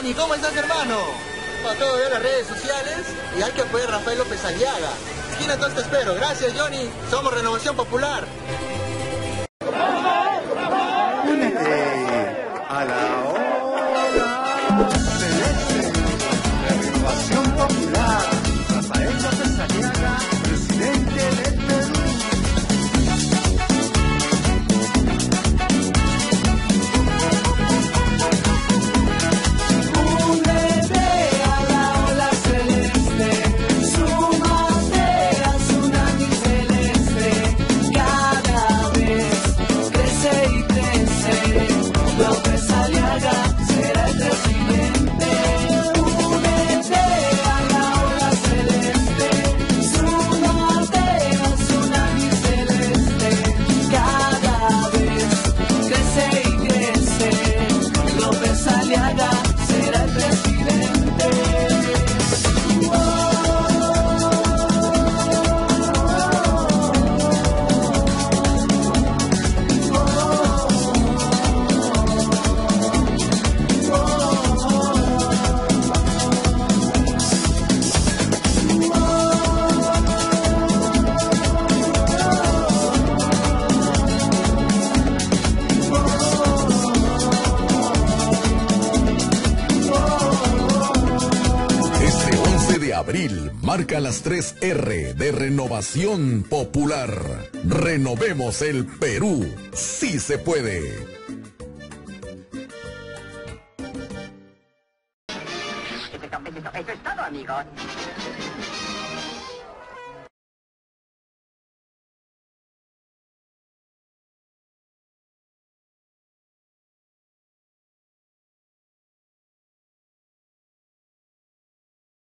Johnny, ¿cómo estás, hermano? Para todo veo las redes sociales y hay que apoyar a Rafael López Aliaga. Esquina, entonces te espero. Gracias, Johnny. Somos Renovación Popular. Únete a la hora celeste de Renovación Popular. Rafael López Aliaga, presidente del Perú. Marca las 3 R de Renovación Popular. Renovemos el Perú. ¡Sí se puede! Eso es todo, amigos.